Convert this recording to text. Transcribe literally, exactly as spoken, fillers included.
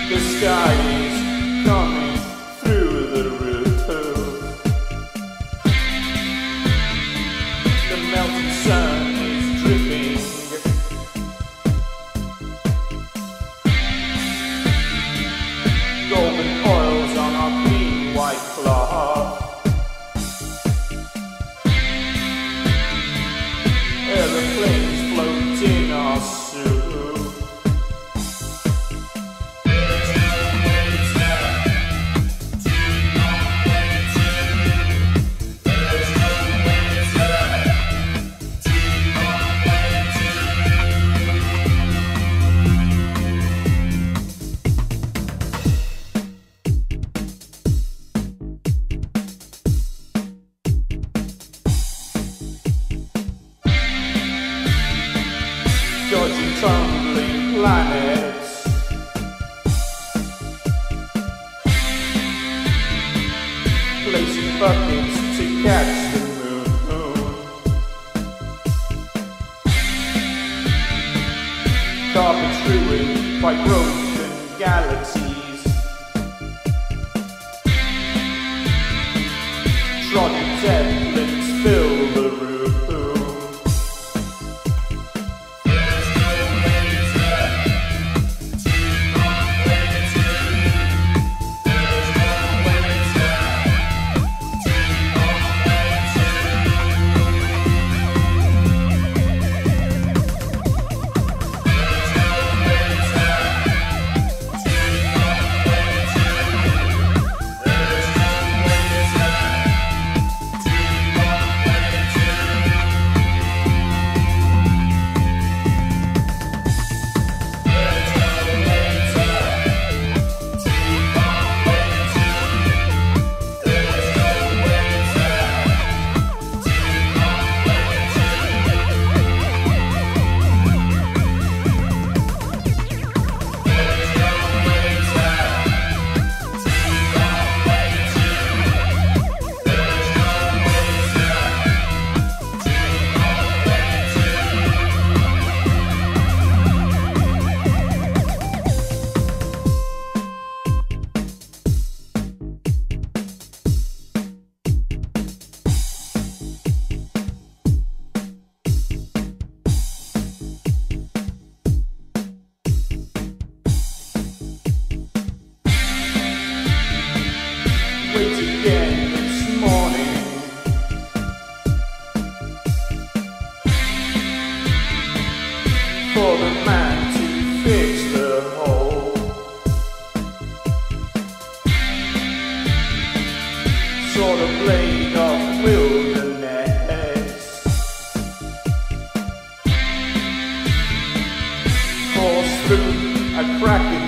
The sky is coming through the roof. The melting sun is dripping. Golden oils on our clean white cloth. Aeroplanes float in our soup. Dodging tumbling planets, placing buckets to catch the moon. Carpets ruined by broken galaxies, trodden zeppelins fill the room. Wait again this morning, for the man to fix the hole. Saw the blade of wilderness, forced through a crack in